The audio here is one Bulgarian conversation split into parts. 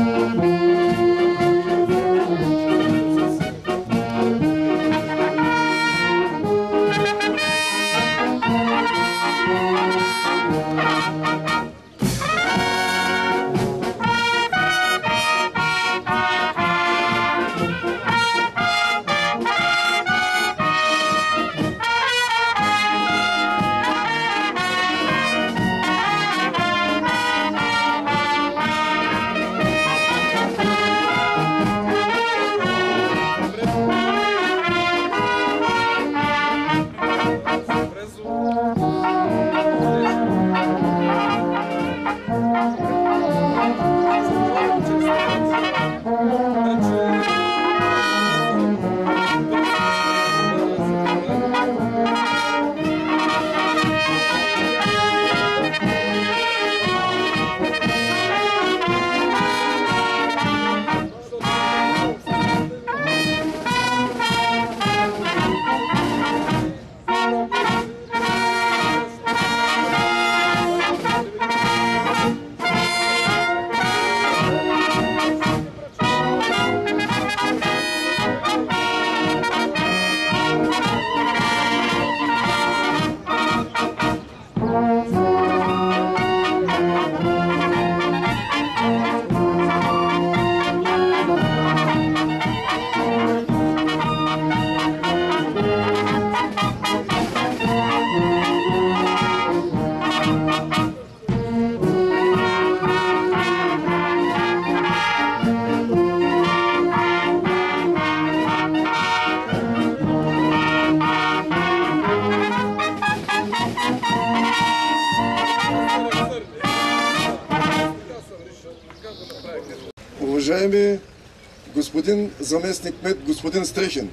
Уважаеми господин заместник кмет, господин Стрехин,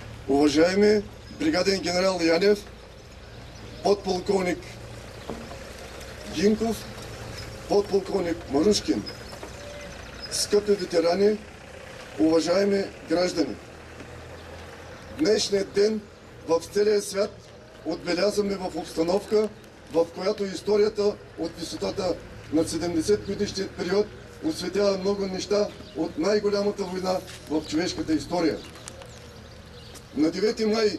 уважаеми бригаден генерал Янев, подполковник Гинков, подполковник Марушкин, скъпи ветерани, уважаеми граждани! Днешният ден в целия свят отбелязваме в обстановка, в която историята от висотата на 70 годишният период осветява много неща от най-голямата война в човешката история. На 9 май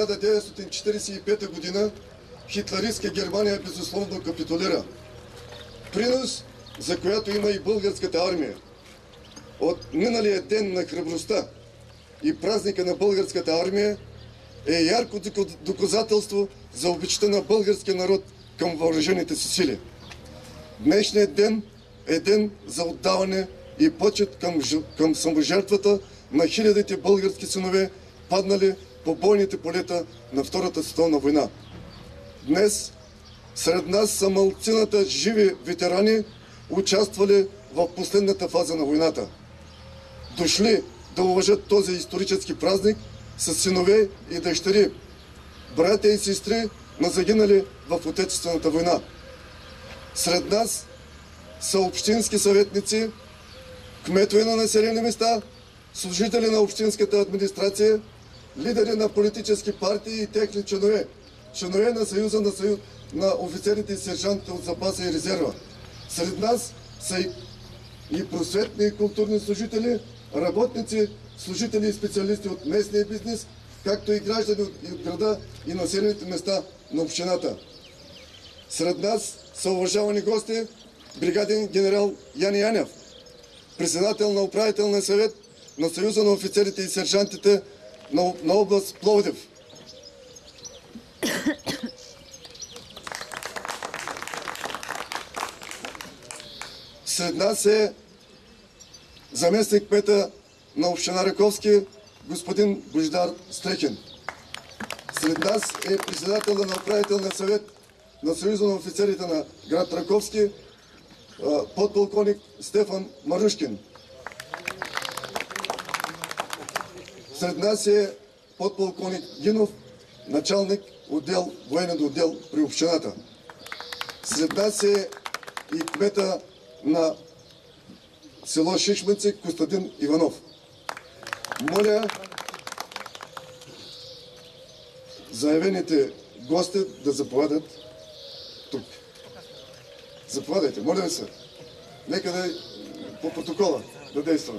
1945 година хитлеристка Германия безусловно капитулира. Принос, за която има и българската армия. От миналия ден на храбростта и празника на българската армия е ярко доказателство за обичта на българския народ към въоръжените си сили. Днешният ден е ден за отдаване и почет към саможертвата на хилядите български синове, паднали по бойните полета на Втората световна война. Днес сред нас са малцината живи ветерани, участвали в последната фаза на войната. Дошли да уважат този исторически празник с синове и дъщери, братя и сестри на загинали в Отечествената война. Сред нас са общински съветници, кметове на населени места, служители на общинската администрация, лидери на политически партии и техни членове, членове на Съюза на офицерите и сержантите от запаса и резерва. Сред нас са и просветни и културни служители, работници, служители и специалисти от местния бизнес, както и граждани от града и населените места на общината. Сред нас са уважавани гости бригаден генерал Яни Янев, председател на управителния съвет на Съюза на офицерите и сержантите на област Пловдив. Сред нас е заместник кмета на община Раковски, господин Божидар Стрехин. Сред нас е председател на управителния съвет на Съюза на офицерите на град Раковски, подполковник Стефан Марушкин. Сред нас е подполковник Гинов, началник отдел, военен отдел при общината. Сред нас е и кмета на село Шишманци Костадин Иванов. Моля заявените гости да заповядат тук. Заповядайте, моля ви се. Нека да е по протокола. да действаме.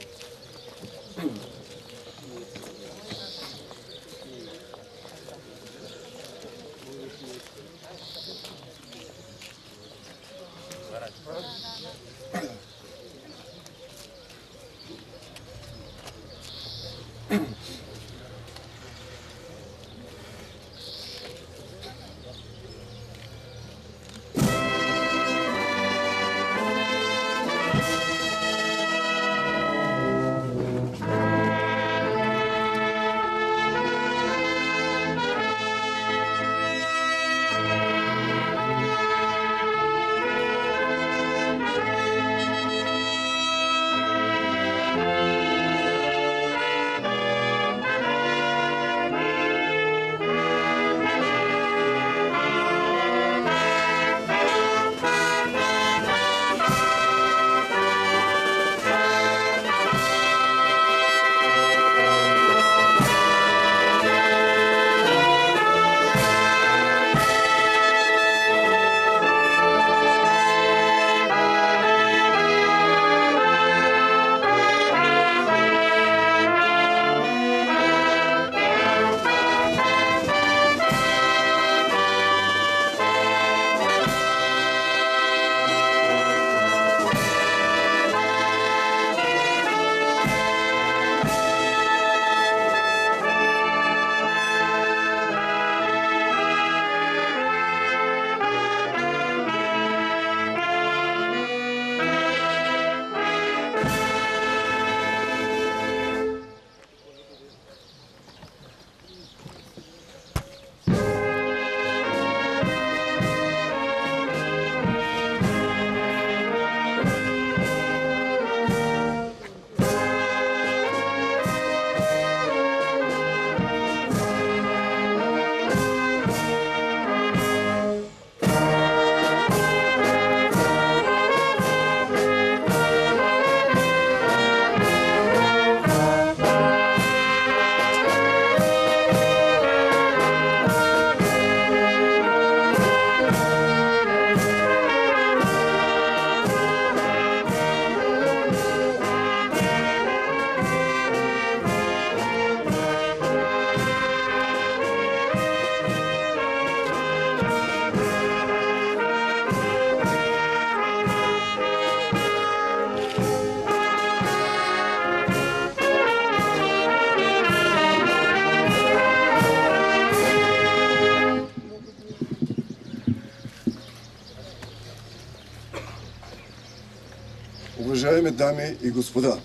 Уважаеми дами и господа,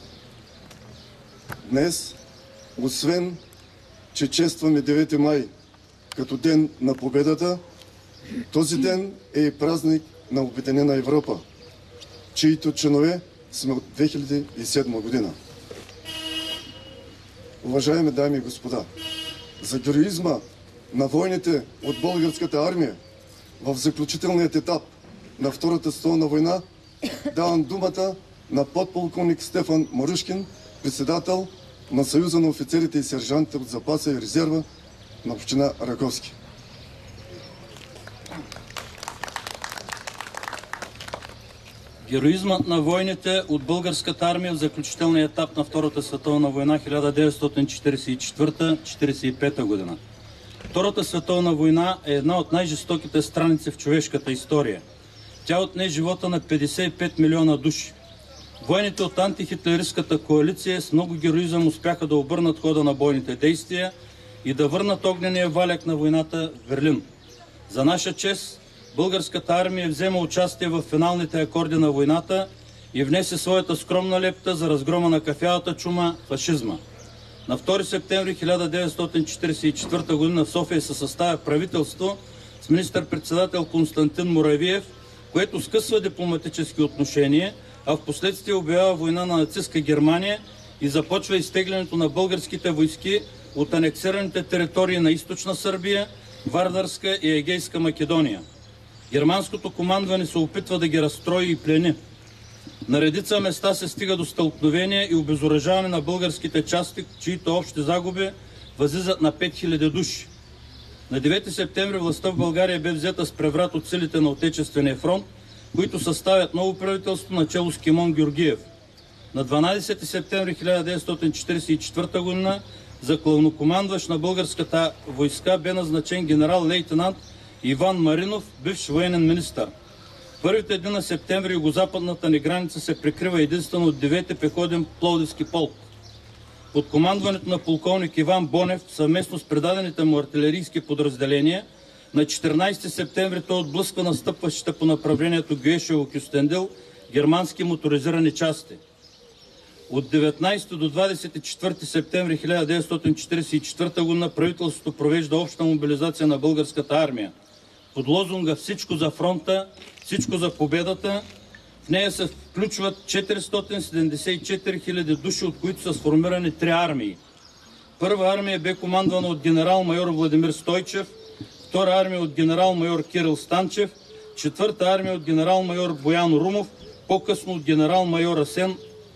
днес, освен че честваме 9 май като ден на победата, този ден е и празник на Обединена Европа, чието членове сме от 2007 година. Уважаеми дами и господа, за героизма на войните от българската армия в заключителният етап на Втората световна война давам думата на подполковник Стефан Марушкин, председател на Съюза на офицерите и сержантите от запаса и резерва на община Раковски. Героизмът на войните от българската армия в заключителния етап на Втората световна война 1944-1945 година. Втората световна война е една от най-жестоките страници в човешката история. Тя отне живота на 55 милиона души. Войните от антихитлеристската коалиция с много героизъм успяха да обърнат хода на бойните действия и да върнат огнения валяк на войната в Берлин. За наша чест, българската армия взема участие в финалните акорди на войната и внесе своята скромна лепта за разгрома на кафявата чума – фашизма. На 2 септември 1944 година в София се съставя правителство с министър-председател Константин Муравиев, което скъсва дипломатически отношения, а в последствие обявява война на нацистска Германия и започва изтеглянето на българските войски от анексираните територии на източна Сърбия, Вардарска и Егейска Македония. Германското командване се опитва да ги разстрои и плени. На редица места се стига до стълкновения и обезоръжаване на българските части, чието общи загуби възлизат на 5000 души. На 9 септември властта в България бе взета с преврат от силите на Отечествения фронт, които съставят ново правителство начело с Кимон Георгиев. на 12 септември 1944 г. за главнокомандващ на българската войска бе назначен генерал-лейтенант Иван Маринов, бивш военен министър. Първите дни на септември югозападната ни граница се прикрива единствено от 9-ти пехотен Пловдивски полк. Под командването на полковник Иван Бонев, съвместно с предадените му артилерийски подразделения, на 14 септември той отблъсква настъпващите по направлението Гюешево-Кюстендил германски моторизирани части. От 19 до 24 септември 1944 г. правителството провежда обща мобилизация на българската армия. Под лозунга "Всичко за фронта, всичко за победата", в нея се включват 474 000 души, от които са сформирани 3 армии. Първа армия бе командвана от генерал-майор Владимир Стойчев, втора армия от генерал-майор Кирил Станчев, четвърта армия от генерал-майор Боян Румов, по-късно от генерал-майор Асен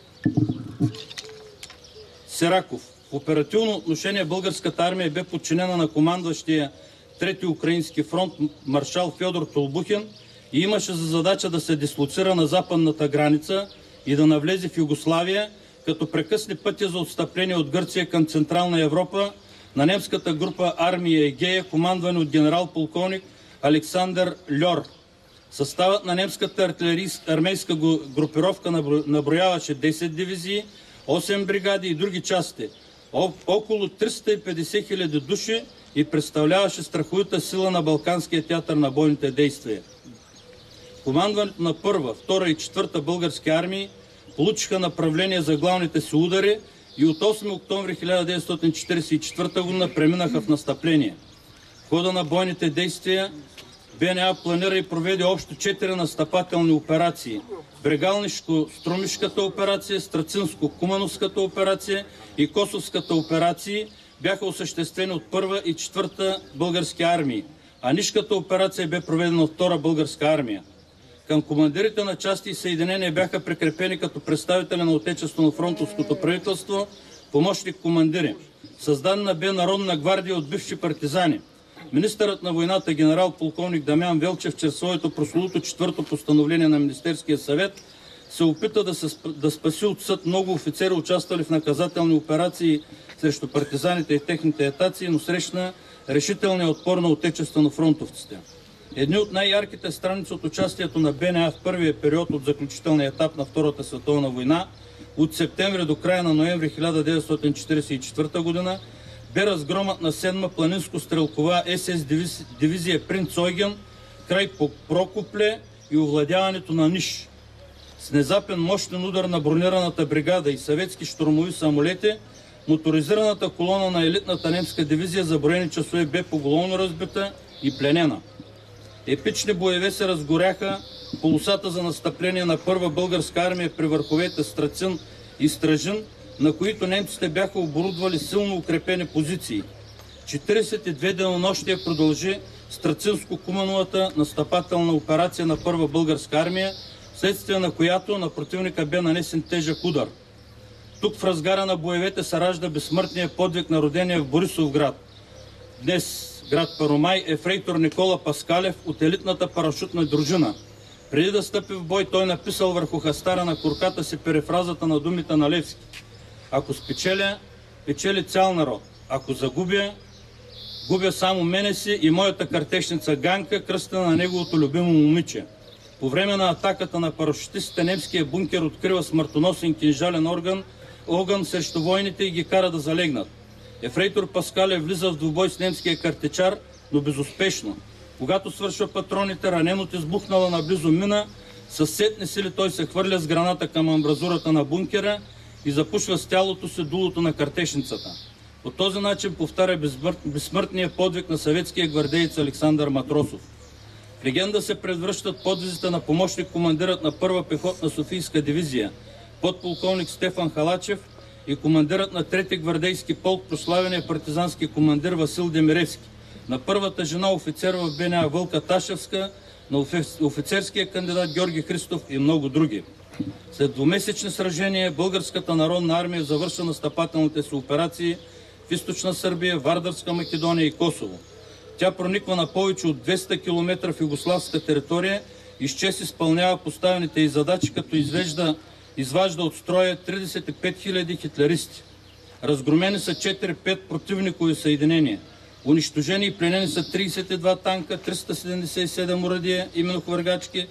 Сераков. В оперативно отношение българската армия бе подчинена на командващия Трети Украински фронт маршал Фьодор Толбухин и имаше за задача да се дислоцира на западната граница и да навлезе в Югославия, като прекъсне пътя за отстъпление от Гърция към Централна Европа на немската група армия Егея, командвана от генерал-полковник Александър Льор. Съставът на немската армейска групировка наброяваше 10 дивизии, 8 бригади и други части, около 350 000 души и представляваше страховита сила на Балканския театър на бойните действия. Командването на първа, втора и четвърта български армии получиха направление за главните си удари и от 8 октомври 1944 г. преминаха в настъпление. В хода на бойните действия БНА планира и проведе общо 4 настъпателни операции: Брегалнишко-Струмишката операция, Страцинско-Кумановската операция и Косовската операции бяха осъществени от първа и четвърта български армии, а Нишката операция бе проведена от втора българска армия. Към командирите на части и съединения бяха прикрепени като представители на Отечествено-фронтовското правителство помощник командири. Създадена бе Народна гвардия от бивши партизани. Министърът на войната генерал-полковник Дамян Велчев чрез своето прословуто 4-то постановление на Министерския съвет се опита да спаси от съд много офицери, участвали в наказателни операции срещу партизаните и техните етаци, но срещна решителния отпор на отечествено-фронтовците. Едни от най-ярките страници от участието на БНА в първия период от заключителния етап на Втората световна война, от септември до края на ноември 1944 г., бе разгромът на 7-ма планинско-стрелкова СС дивизия Принц Ойген край Прокопле и овладяването на Ниш. С внезапен мощен удар на бронираната бригада и съветски щурмови самолети, моторизираната колона на елитната немска дивизия за броени часове бе поголовно разбита и пленена. Епични боеве се разгоряха полосата за настъпление на първа българска армия при върховете Страцин и Стражин, на които немците бяха оборудвали силно укрепени позиции. 42 денонощия продължи Страцинско-Кумановата настъпателна операция на първа българска армия, вследствие на която на противника бе нанесен тежък удар. Тук в разгара на боевете се ражда безсмъртният подвиг на родения в Борисовград, днес град Паромай, ефрейтор Никола Паскалев от елитната парашутна дружина. Преди да стъпи в бой, той написал върху хастара на курката си перефразата на думите на Левски: "Ако спечеля, печели цял народ. Ако загубя, губя само мене си и моята картечница Ганка, кръстена на неговото любимо момиче." По време на атаката на парашутистите, немския бункер открива смъртоносен кинжален огън срещу войните и ги кара да залегнат. Ефрейтор Паскалев влиза в двубой с немския картечар, но безуспешно. Когато свършва патроните, ранен от избухнала наблизо мина, със сетни сили той се хвърля с граната към амбразурата на бункера и запушва с тялото си дулото на картечницата. По този начин повтаря безсмъртния подвиг на съветския гвардеец Александър Матросов. В легенда се превръщат подвизите на помощник командирът на първа пехотна Софийска дивизия, подполковник Стефан Халачев, и командирът на трети гвардейски полк, прославения партизански командир Васил Демиревски, на първата жена офицер в БНА Вълка Ташевска, на офицерския кандидат Георги Христов и много други. След двумесечни сражения Българската народна армия завършва настъпателните си операции в източна Сърбия, Вардарска Македония и Косово. Тя прониква на повече от 200 км в югославска територия и с чест изпълнява поставените й задачи, като извежда изважда от строя 35 000 хитлеристи. Разгромени са 4-5 противникови съединения. Унищожени и пленени са 32 танка, 377 оръдия и минохвъргачки,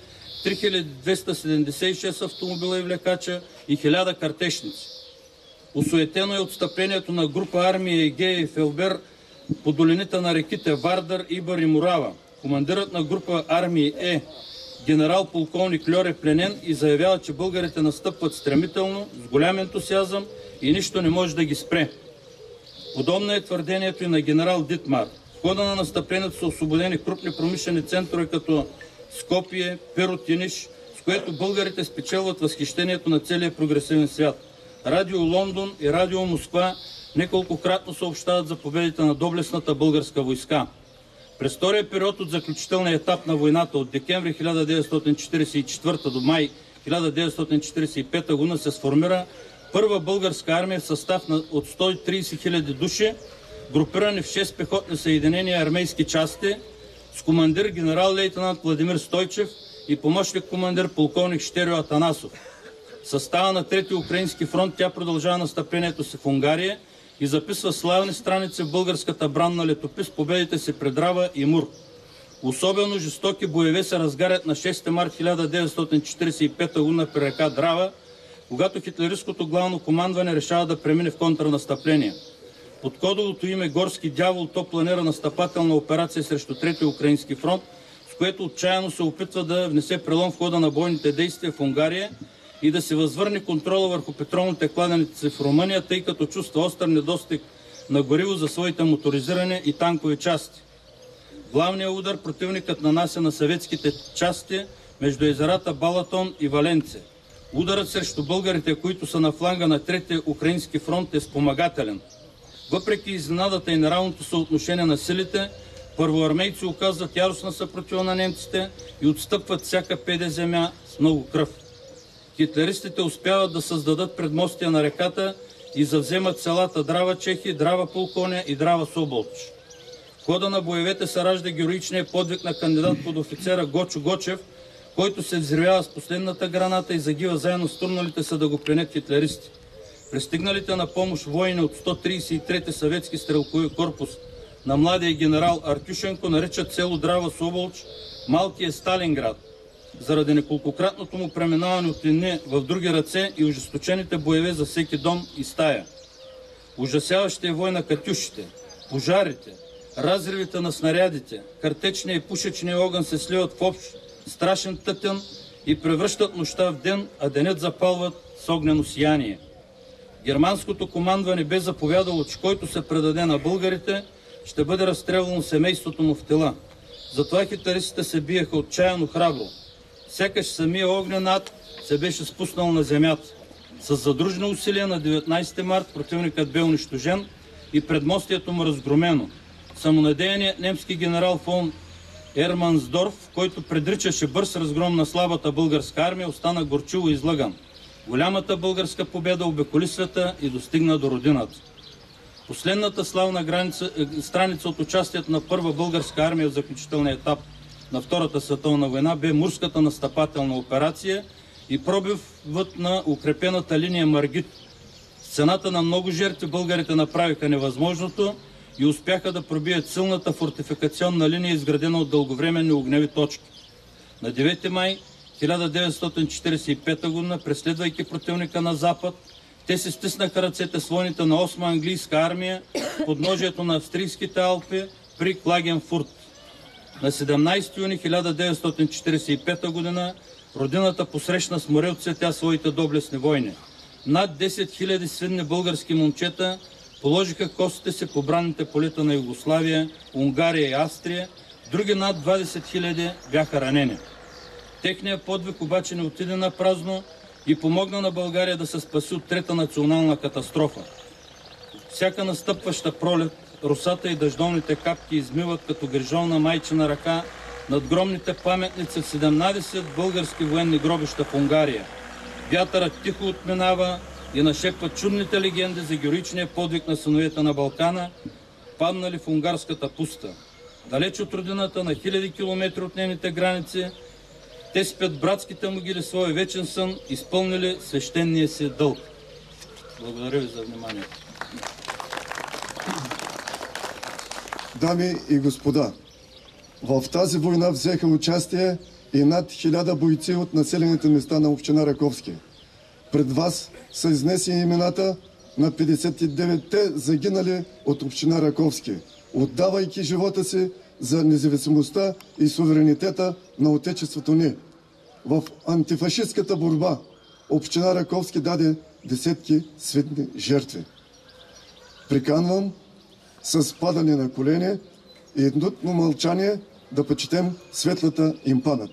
3276 автомобила и влекача и 1000 картечници. Осуетено е отстъплението на група армии Егея и Фелбер по долините на реките Вардар, Ибър и Морава. Командирът на група армии генерал-полковник Льор е пленен и заявява, че българите настъпват стремително, с голям ентусиазъм и нищо не може да ги спре. Подобно е твърдението и на генерал Дитмар. В хода на настъплението са освободени крупни промишлени центрове като Скопие, Пиротиниш, с което българите спечелват възхищението на целия прогресивен свят. Радио Лондон и Радио Москва неколкократно съобщават за победите на доблестната българска войска. През втория период от заключителния етап на войната от декември 1944 до май 1945 година се сформира първа българска армия в състав от 130 000 души, групирани в 6 пехотни съединения армейски части, с командир генерал-лейтенант Владимир Стойчев и помощник командир полковник Щерио Атанасов. В състава на Трети Украински фронт тя продължава настъплението си в Унгария и записва славни страници в българската бранна летопис победите си пред Рава и Мур. Особено жестоки боеве се разгарят на 6 март 1945 г. при река Драва, когато хитлеристското главно командване решава да премине в контрнастъпление. Под кодовото име Горски дявол то планира настъпателна операция срещу Трети Украински фронт, с което отчаяно се опитва да внесе прелом в хода на бойните действия в Унгария и да се възвърне контрола върху петролните кладенци в Румъния, тъй като чувства остър недостиг на гориво за своите моторизирани и танкови части. Главният удар противникът нанася на съветските части между езерата Балатон и Валенце. Ударът срещу българите, които са на фланга на Трети Украински фронт, е спомагателен. Въпреки изненадата и неравното съотношение на силите, първоармейци оказват яростна съпротива на немците и отстъпват всяка педе земя с много кръв. Хитлеристите успяват да създадат предмостия на реката и завземат селата Драва Чехи, Драва Полконя и Драва Соболч. В хода на боевете се ражда героичният подвиг на кандидат под офицера Гочо Гочев, който се взривява с последната граната и загива заедно с турналите се да го пленят хитлеристи. Пристигналите на помощ воини от 133-ти съветски стрелкови корпус на младия генерал Артюшенко наричат село Драва Соболч малкия Сталинград, заради неколкократното му преминаване от едни в други ръце и ожесточените боеве за всеки дом и стая. Ужасяващия вой на катюшите, пожарите, разривите на снарядите, картечния и пушечния огън се сливат в общ страшен тътен и превръщат нощта в ден, а денят запалват с огнено сияние. Германското командване бе заповядало, че който се предаде на българите, ще бъде разстрелвано семейството му в тела. Затова хитлеристите се биеха отчаяно храбро. Сякаш самия огнен ад се беше спуснал на земята. С задружни усилия на 19 март противникът бе унищожен и предмостието му разгромено. Самонадеяният немски генерал фон Ермансдорф, който предричаше бърз разгром на слабата българска армия, остана горчиво излъган. Голямата българска победа обиколи света и достигна до родината. Последната славна страница от участието на първа българска армия в заключителния етап на Втората световна война бе Мурската настъпателна операция и пробивът на укрепената линия Маргит. С цената на много жертви българите направиха невъзможното и успяха да пробият силната фортификационна линия, изградена от дълговременни огневи точки. На 9 май 1945 г., преследвайки противника на запад, те се стиснаха ръцете с войните на 8-ма английска армия в подножието на австрийските Алпи при Клагенфурт. На 17 юни 1945 г. родината посрещна с море от цветя своите доблестни войни. Над 10 000 свидни български момчета положиха костите си по бранните полета на Югославия, Унгария и Австрия, други над 20 000 бяха ранени. Техният подвиг обаче не отиде на празно и помогна на България да се спаси от трета национална катастрофа. Всяка настъпваща пролет, росата и дъждовните капки измиват като грижовна майчина ръка надгромните паметници в 17 български военни гробища в Унгария. Вятърът тихо отминава и нашепва чудните легенди за героичния подвиг на синовете на Балкана, паднали в унгарската пуста. Далеч от родината, на хиляди километри от нейните граници, Те спят братските могили своя вечен сън, изпълнили свещения си дълг. Благодаря ви за вниманието. Дами и господа, в тази война взеха участие и над 1000 бойци от населените места на община Раковски. Пред вас са изнесени имената на 59-те загинали от община Раковски, отдавайки живота си за независимостта и суверенитета на Отечеството ни. В антифашистката борба община Раковски даде десетки светни жертви. Приканвам с падане на колени и еднотно мълчание да почетем светлата им памет.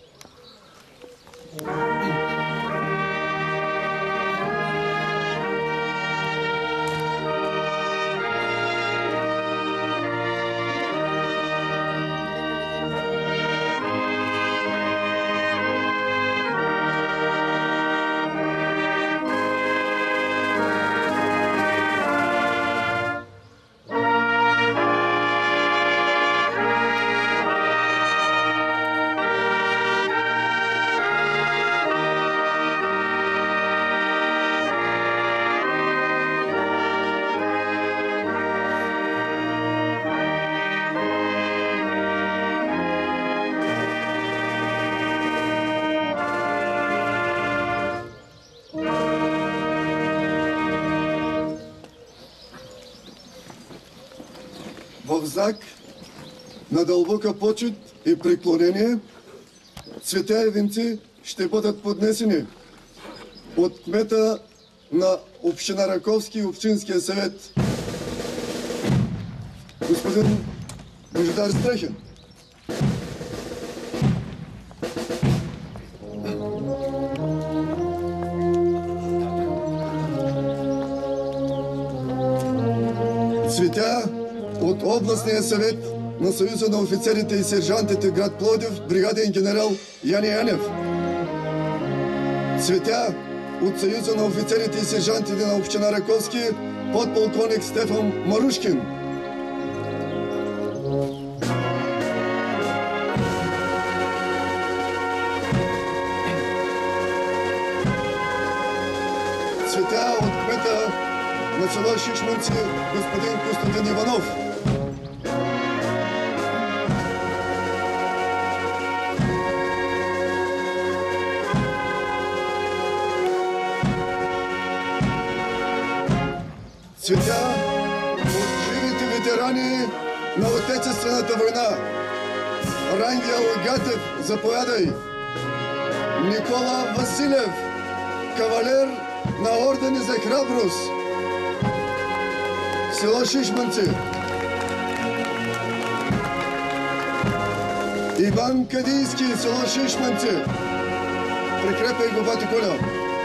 В знак на дълбока почет и преклонение цветя и венци ще бъдат поднесени от кмета на община Раковски и общинския съвет господин Божидар Стрехин. Цветя от областния съвет на Съюза на офицерите и сержантите град Пловдив, бригаден генерал Яни Янев. Цветя от Съюза на офицерите и сержантите на община Раковски, подполковник Стефан Марушкин. Цветя от кмета на село Шишманци, господин Костадин Иванов. Цветя от живите ветерани на Отечествената война. Рангел Гатев, заповядай. Никола Василев, кавалер на ордени за храброст. Село Шишманци. Иван Кадийски, село Шишманци. Прикрепяй го, бати Коля.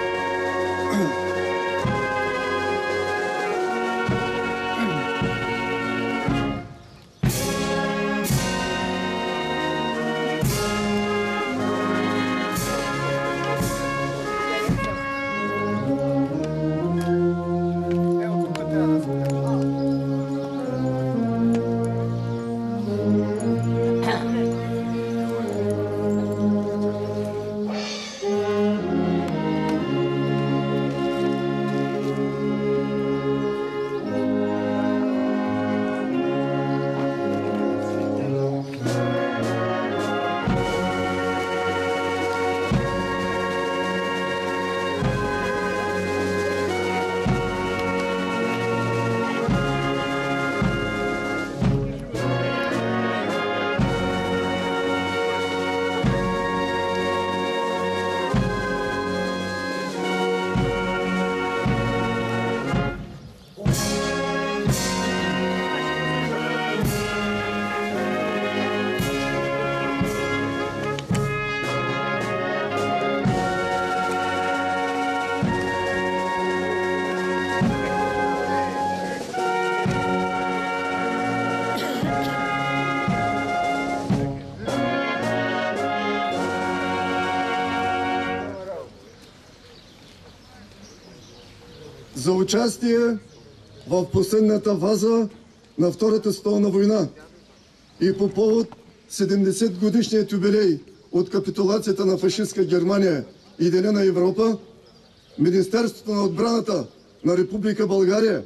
За участие в последната фаза на Втората световна война и по повод 70 годишният юбилей от капитулацията на фашистска Германия и деня на Европа, Министерството на отбраната на Република България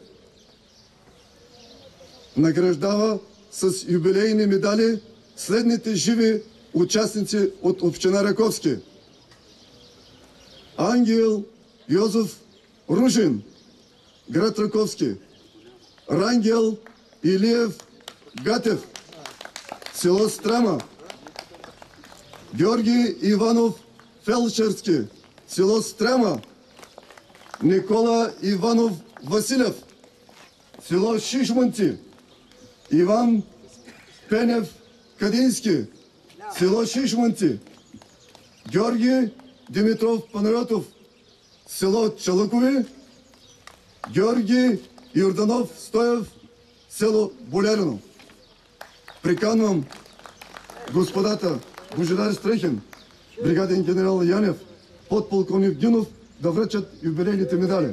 награждава с юбилейни медали следните живи участници от община Раковски: Ангел Йозеф Ружин, град Раковски; Рангел Илиев Гатев, село Страма; Георги Иванов Фелчерски, село Страма; Никола Иванов Василев, село Шишманци; Иван Пенев Кадински, село Шишманци; Георги Димитров Панайотов, село Чалъкови; Георги Йорданов Стоев, село Болярино. Приканвам господата Божидар Стрехин, бригаден генерал Янев, подполковник Динов да връчат юбилейните медали.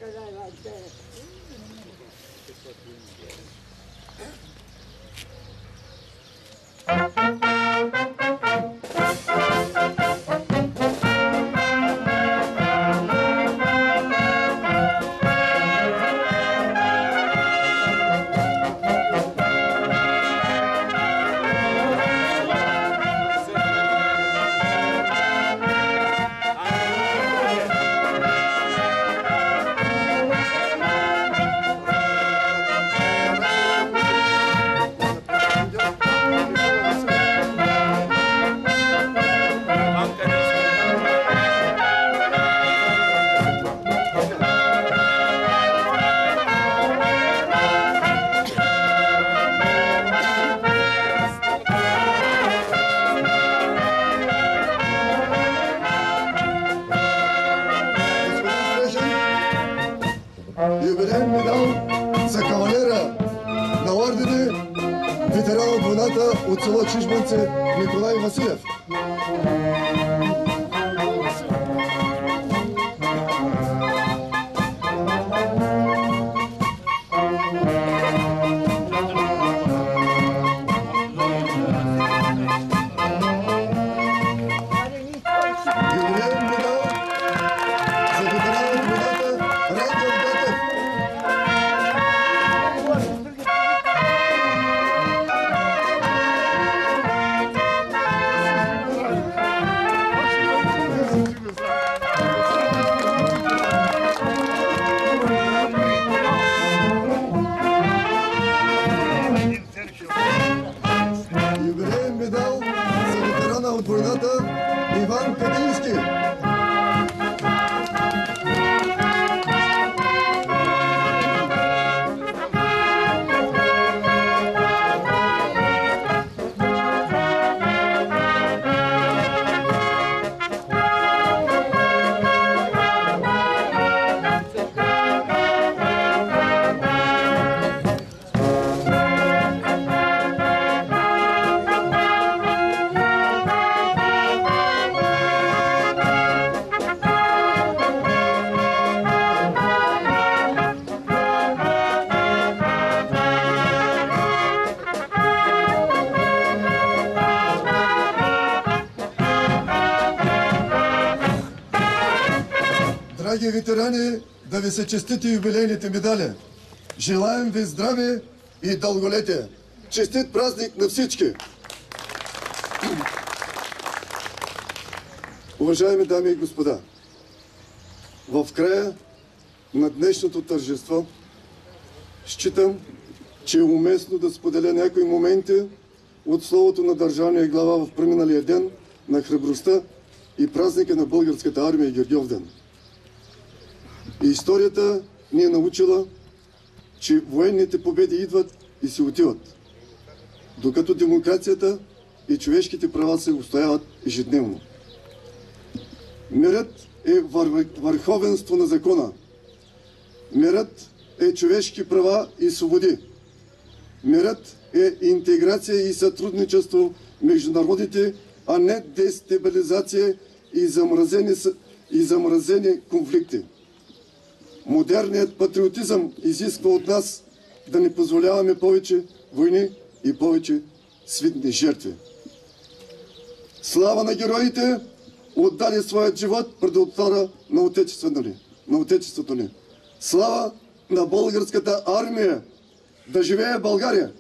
Юбилейен медал за кавалера на ордени, ветеран от войната от село Чижманци Николай Василев. Юбилейен медал за ветеран от войната Рангел Гатев. Юбилейен медал за ветерана от войната Иван Кадински. Драги ветерани, да ви се честите юбилейните медали. Желаем ви здраве и дълголетие. Честит празник на всички! Уважаеми дами и господа, в края на днешното тържество считам, че е уместно да споделя някои моменти от словото на държавния глава в преминалия ден на храбростта и празника на българската армия и Гергьовден. И историята ни е научила, че военните победи идват и си отиват, докато демокрацията и човешките права се устояват ежедневно. Мирът е върховенство на закона. Мирът е човешки права и свободи. Мирът е интеграция и сътрудничество между народите, а не дестабилизация и замразени конфликти. Модерният патриотизъм изисква от нас да не позволяваме повече войни и повече свитни жертви. Слава на героите, отдали своят живот пред отвора на Отечеството ни. Слава на българската армия! Да живее България!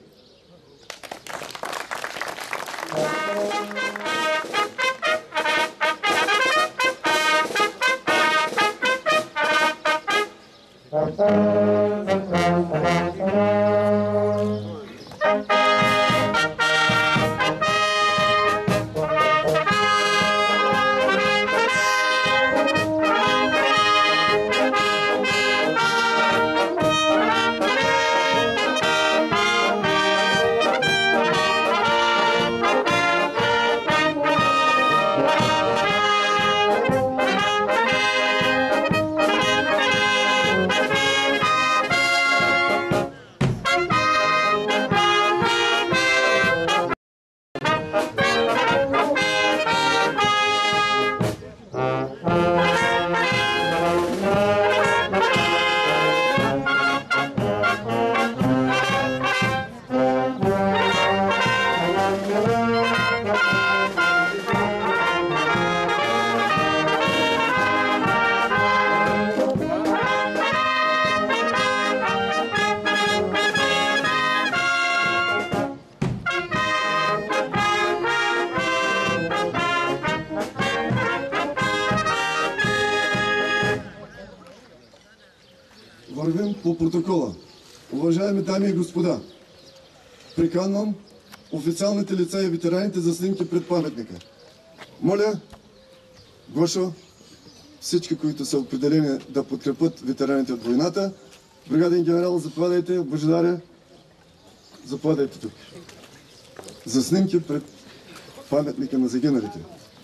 Вървим по протокола. Уважаеми дами и господа, приканвам официалните лица и ветераните за снимки пред паметника. Моля, Гошо, всички, които са определени да подкрепят ветераните от войната, бригаден генерал, заповядайте, Божидаре, заповядайте тук. За снимки пред паметника на загиналите.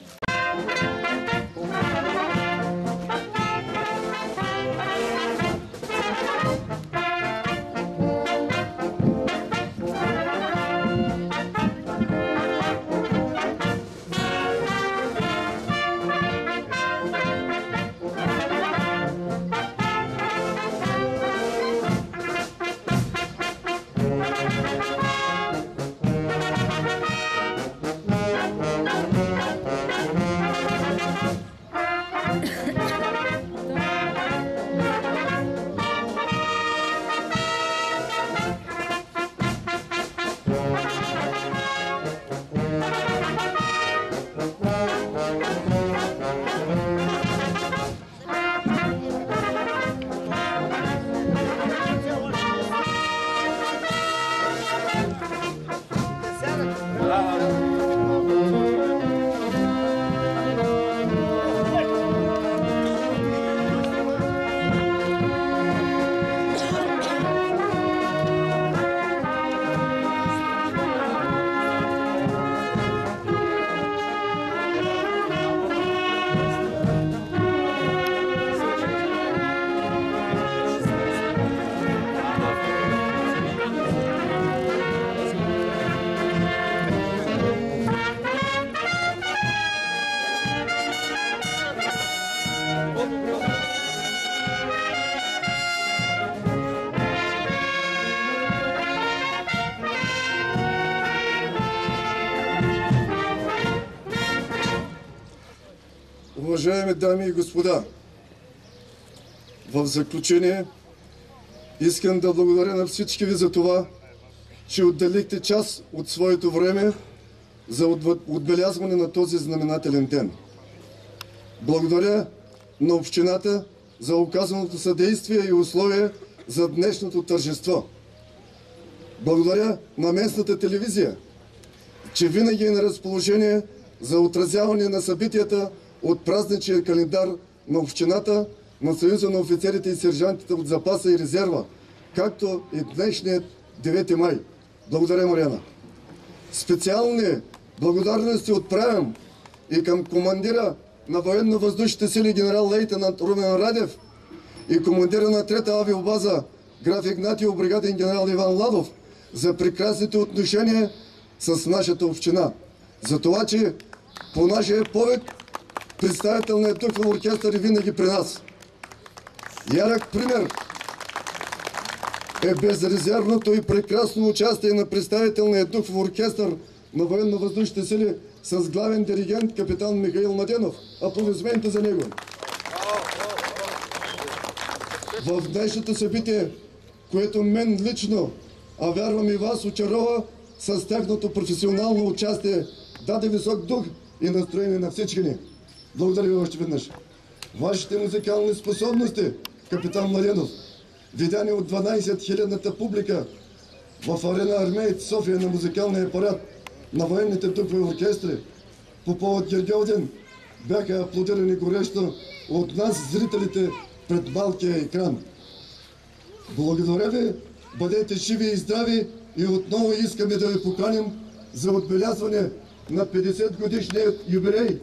Уважаеми дами и господа, в заключение искам да благодаря на всички ви за това, че отделихте част от своето време за отбелязване на този знаменателен ден. Благодаря на общината за оказаното съдействие и условие за днешното тържество. Благодаря на местната телевизия, че винаги е на разположение за отразяване на събитията от празничния календар на общината, на Съюза на офицерите и сержантите от запаса и резерва, както и днешният 9 май. Благодаря, Марияна. Специални благодарности отправям и към командира на военно-въздушните сили генерал-лейтенант Румен Радев и командира на 3-та авиобаза граф Игнатиев, бригаден генерал Иван Ладов за прекрасните отношения с нашата община. За това, че по нашия повед представителният духов оркестър е винаги при нас. Ярък пример е безрезервното и прекрасно участие на представителния духов оркестър на военно-въздушните сили с главен диригент капитан Михаил Младенов. Аплодисменти за него. В днешното събитие, което мен лично, а вярвам и вас, очарова с тяхното професионално участие, даде висок дух и настроение на всички ни. Благодаря ви още веднъж. Вашите музикални способности, капитан Младенов, видяни от 12 000-та публика в арена Армеец София на музикалния апарат на военните духови оркестри по повод Гергьовден, бяха аплодирани горещо от нас, зрителите, пред малкия екран. Благодаря ви, бъдете живи и здрави и отново искаме да ви поканим за отбелязване на 50 годишния юбилей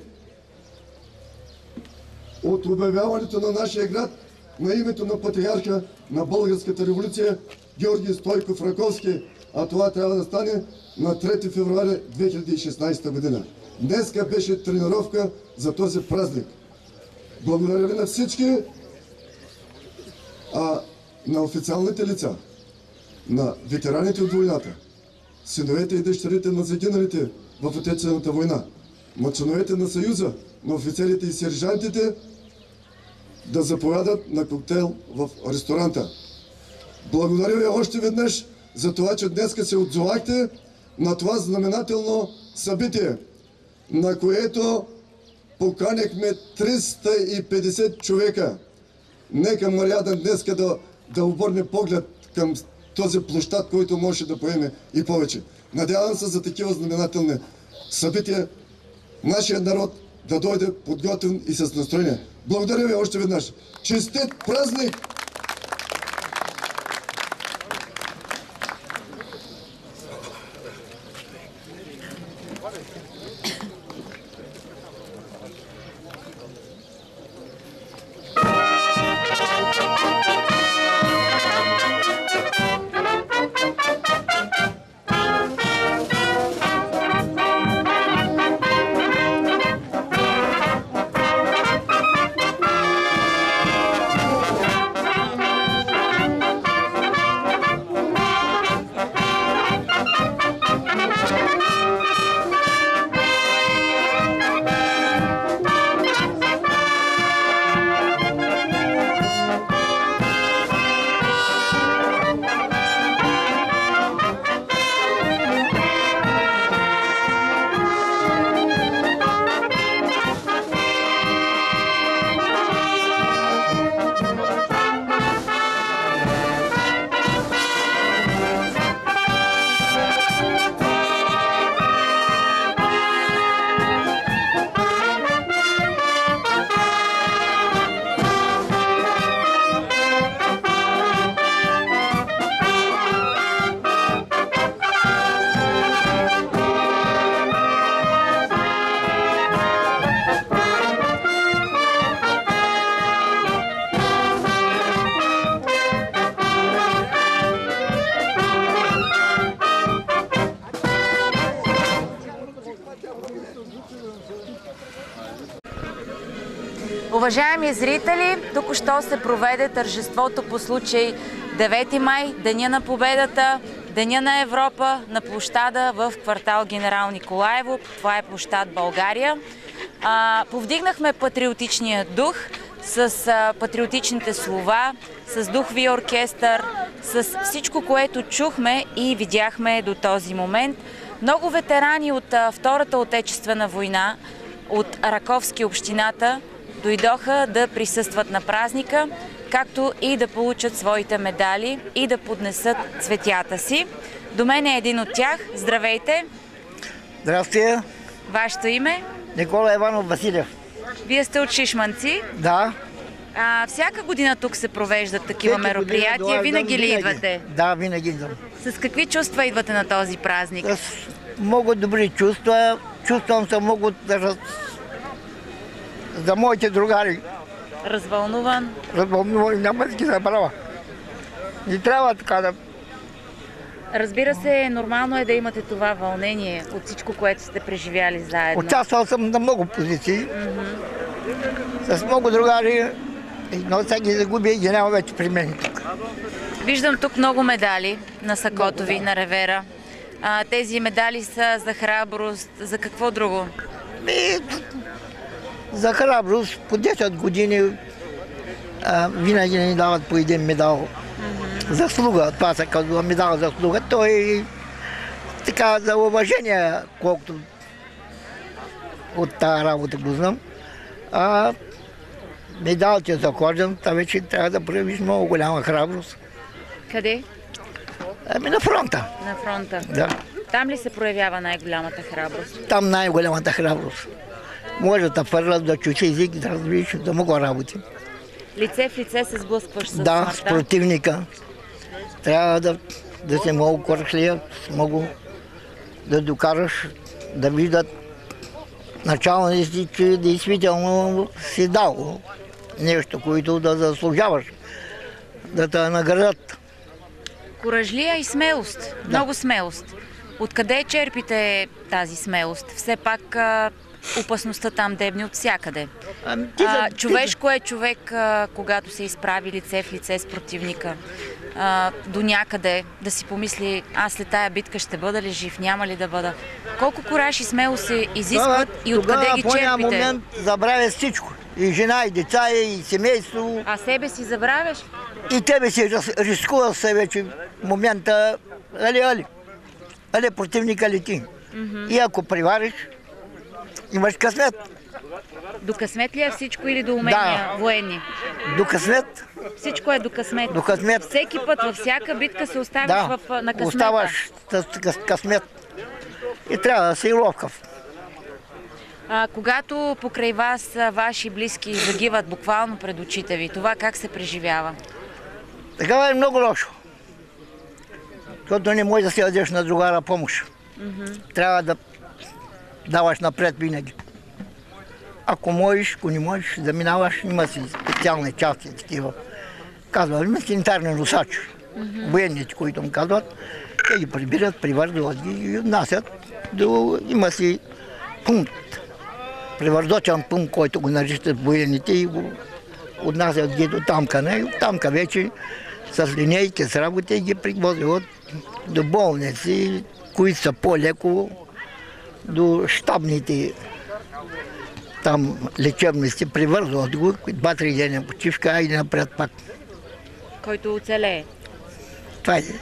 от обявяването на нашия град на името на патриарха на Българската революция Георги Стойков Раковски, а това трябва да стане на 3 февруари 2016 година. Днеска беше тренировка за този празник. Благодаря ви на всички, а на официалните лица, на ветераните от войната, синовете и дъщерите на загиналите в Отечествената война, на членовете на Съюза, на офицерите и сержантите, да заповядат на коктейл в ресторанта. Благодаря ви още веднъж за това, че днеска се отзовахте на това знаменателно събитие, на което поканихме 350 човека. Нека Мариада днеска да обърне поглед към този площад, който може да поеме и повече. Надявам се за такива знаменателни събития нашия народ да дойде подготвен и с настроение. Благодаря ви още веднъж. Честит празник! Уважаеми зрители, току-що се проведе тържеството по случай 9 май, Деня на победата, Деня на Европа на площада в квартал Генерал Николаево. Това е площад България. Повдигнахме патриотичния дух с патриотичните слова, с духовия оркестър, с всичко, което чухме и видяхме до този момент. Много ветерани от Втората отечествена война, от Раковски общината, дойдоха да присъстват на празника, както и да получат своите медали и да поднесат цветята си. До мен е един от тях. Здравейте! Здрасти! Вашето име? Никола Иванов Василев. Вие сте от Шишманци? Да. Всяка година тук се провеждат такива мероприятия. Винаги ли идвате? Да, винаги идвам. С какви чувства идвате на този празник? С много добри чувства. Чувствам се много за моите другари. Развълнуван? Развълнуван, няма да ги забравя. И трябва така да... Разбира се, нормално е да имате това вълнение от всичко, което сте преживяли заедно. Участвал съм на много позиции. С много другари, но сега ги загубя и ги няма вече при мен тук. Виждам тук много медали на сакото ви, на ревера. Тези медали са за храброст, за какво друго? За храброст по 10 години винаги ни дават по един медал. Заслуга, това се казва медал заслуга. Той така за уважение, колкото от тази работа го знам. Медалите за орден, това вече трябва да проявиш много голяма храброст. Къде? На фронта. На фронта. Да. Там ли се проявява най-голямата храброст? Там най-голямата храброст. Може да фърлят, да чучи език, да разбереш да много работи. Лице в лице се сблъскваш с Да, смъртта. с противника. Трябва да се много коршлия, много да докараш, да виждат началници, че действително си дал нещо, което да заслужаваш, да те наградят. Куражлия и смелост. Да. Много смелост. Откъде черпите тази смелост? Все пак опасността там дебни от всякъде. Човешко е човек, когато се изправи лице в лице с противника. До някъде да си помисли, аз след тая битка ще бъда ли жив, няма ли да бъда. Колко кураж и смелост се изискват и откъде ги черпите? В момент забравя всичко. И жена, и деца, и семейство. А себе си забравяш? И тебе си рискува себе, че в момента али противника лети. И ако привариш, имаш късмет. До късмет ли е всичко или до умения военни? До късмет. Всичко е до късмет. До късмет. Всеки път, във всяка битка се оставаш на късмета. Оставаш с късмет. И трябва да си ловкав. Когато покрай вас ваши близки загиват буквално пред очите ви, това как се преживява? Такава е много лошо. Защото не можеш да си дадеш на другара помощ. Трябва да даваш напред винаги. Ако можеш, ако не можеш да минаваш, има си специални части такива. Казват, има санитарни носачи. Военните, които му казват, те ги прибират, привързват ги и отнасят. Има си пункт, привързочен пункт, който го наричат военните и го отнасят ги до тамка. И от тамка вече с линейки, с работа и ги привозят до болници, които са по-леко, до щабните там лечебности, привързват го, 2-3 дена почивка, и напред пак. Който оцелее. Това е.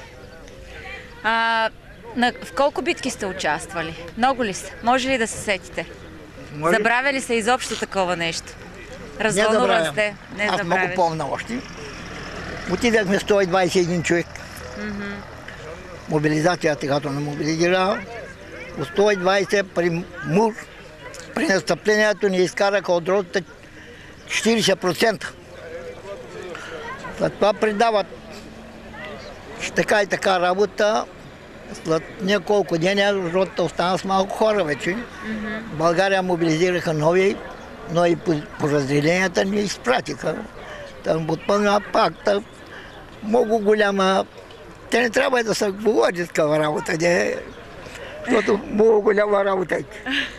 В колко битки сте участвали? Много ли са? Може ли да се сетите? Може? Забравя ли се изобщо такова нещо? Развълнуван сте? Не Аз много помня още. Отидахме 121 човек. Мобилизацията, когато не мобилизира, от 120 при МУР, при настъплението ни изкараха от ротата 40%. След това предават така и така работа. След няколко дена ротата остана с малко хора вече. В България мобилизираха нови подразделенията ни изпратиха. Там отпълня пак. Много голяма. Те не трябва да се говори такава работа, защото много голяма работа е.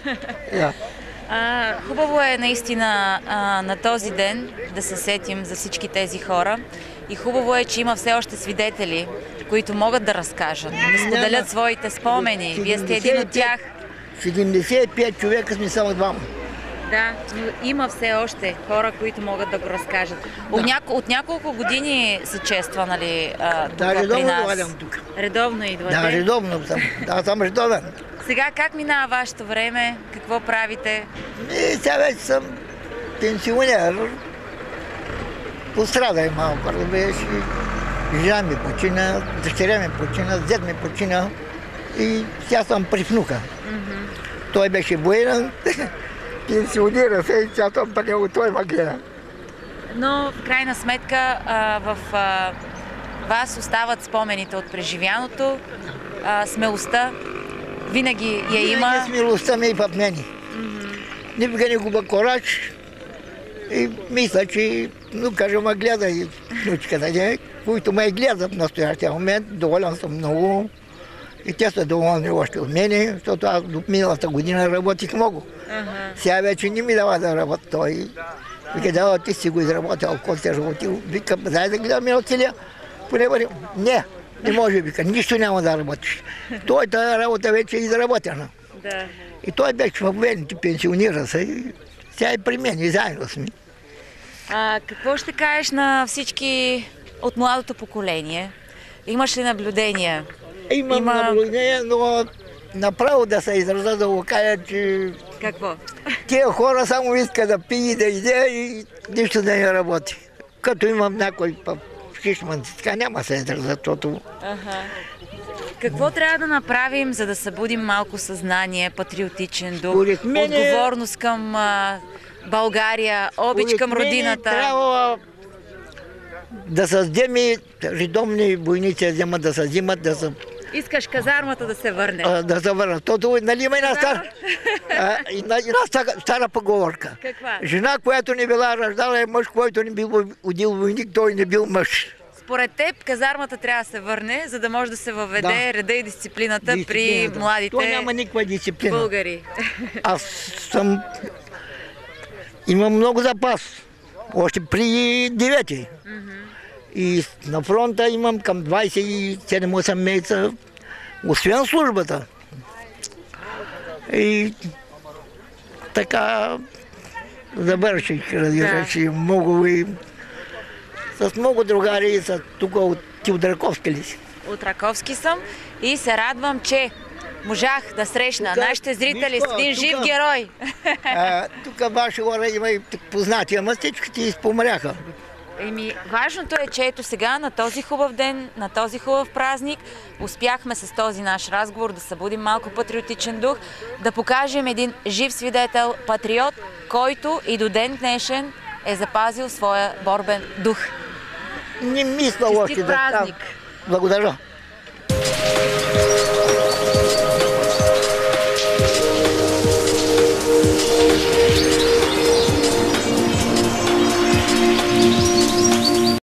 Хубаво е наистина на този ден да се сетим за всички тези хора. И хубаво е, че има все още свидетели, които могат да разкажат, да споделят своите спомени. Вие сте един от тях. 75 човека сме само двама. Да, но има все още хора, които могат да го разкажат. От няколко години се чества, нали, тук при нас. Редовно тук. Редовно идвате? Да, редовно съм. Да, съм редовен. Сега как минава вашето време? Какво правите? Сега вече съм пенсионер. Пострадах малко, разбираш. Жена ми почина, дъщеря ми почина, дед ми почина и сега съм при внука. Той беше военен, пенсионира се и сега съм при него, той ме гледа. Но в крайна сметка в вас остават спомените от преживяното, смелостта винаги я има. Винаги смелостта ми е в мене. Никога не губа кораж и мисля, че внука ме гледа и внучката, които ме гледат в настоящия момент. Доволен съм много и те са доволни още от мене, защото аз до миналата година работих много. Сега вече не ми дава да работя той. Вика, да, ти си го изработил, ако си работил. Вика, дай да гледаме от целия. Не, Не може, вика, нищо няма да работиш. Той тази работа вече е изработена. Да. И той беше в военните, пенсионира се. И сега и при мен, и заедно сме. Какво ще кажеш на всички от младото поколение? Имаш ли наблюдения? Имам наблюдение, но направо да се израза да го кажа, че Какво? тия хора само искат да пие, да иде и нищо да не работи. Като имам някой шишман, така няма се израза, защото... Какво трябва да направим, за да събудим малко съзнание, патриотичен дух, Според мен отговорност към България, обич към родината? Трябва да създадем редовни войници, да се взимат, да се... Искаш казармата да се върне? Да се върнат. Тото, нали има една стара поговорка. Каква? Жена, която не била раждала, е мъж, който не бил удил войник, той не бил мъж. Според теб казармата трябва да се върне, за да може да се въведе реда и дисциплината при младите То няма никаква дисциплина. българи. Аз имам много запас. Още при 9-ти. И на фронта имам към 27-8 месеца, освен службата. И така завърших, разбираш, с много другари, тук от Раковски ли си. От Раковски съм и се радвам, че можах да срещна нашите зрители с един жив герой. Тук ваши хора има и познати, ама всички ти изпомряха. Важното е, че ето сега, на този хубав ден, на този хубав празник, успяхме с този наш разговор да събудим малко патриотичен дух, да покажем един жив свидетел, патриот, който и до ден днешен е запазил своя борбен дух. Не мисля още да става. Честит празник! Благодаря.